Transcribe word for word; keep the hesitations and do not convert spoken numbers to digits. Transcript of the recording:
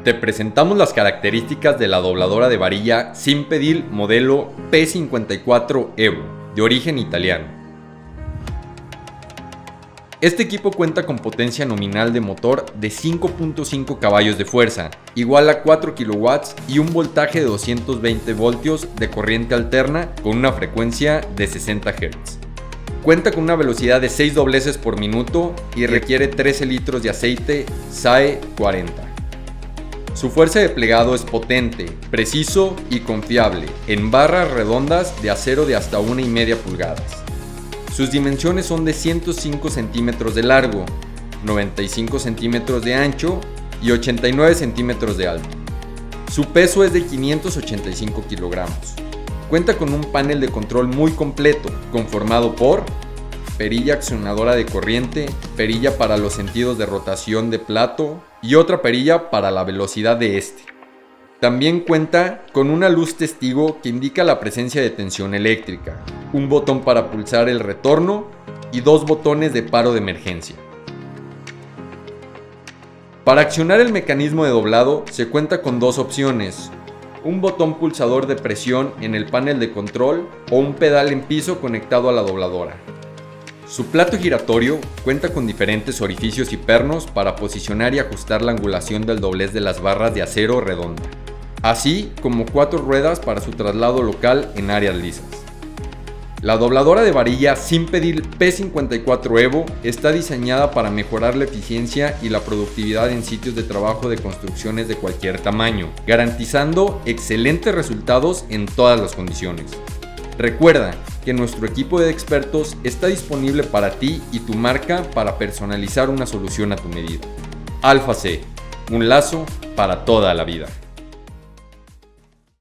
Te presentamos las características de la dobladora de varilla Sympedil modelo P cincuenta y cuatro Evo, de origen italiano. Este equipo cuenta con potencia nominal de motor de cinco punto cinco caballos de fuerza, igual a cuatro kilowatts y un voltaje de doscientos veinte voltios de corriente alterna con una frecuencia de sesenta hertz. Cuenta con una velocidad de seis dobleces por minuto y requiere trece litros de aceite S A E cuarenta. Su fuerza de plegado es potente, preciso y confiable, en barras redondas de acero de hasta una y media pulgadas. Sus dimensiones son de ciento cinco centímetros de largo, noventa y cinco centímetros de ancho y ochenta y nueve centímetros de alto. Su peso es de quinientos ochenta y cinco kilogramos. Cuenta con un panel de control muy completo, conformado por perilla accionadora de corriente, perilla para los sentidos de rotación de plato y otra perilla para la velocidad de este. También cuenta con una luz testigo que indica la presencia de tensión eléctrica, un botón para pulsar el retorno y dos botones de paro de emergencia. Para accionar el mecanismo de doblado se cuenta con dos opciones: un botón pulsador de presión en el panel de control o un pedal en piso conectado a la dobladora. Su plato giratorio cuenta con diferentes orificios y pernos para posicionar y ajustar la angulación del doblez de las barras de acero redonda, así como cuatro ruedas para su traslado local en áreas lisas. La dobladora de varilla Sympedil P cincuenta y cuatro Evo está diseñada para mejorar la eficiencia y la productividad en sitios de trabajo de construcciones de cualquier tamaño, garantizando excelentes resultados en todas las condiciones. Recuerda que nuestro equipo de expertos está disponible para ti y tu marca para personalizar una solución a tu medida. Alfa C, un lazo para toda la vida.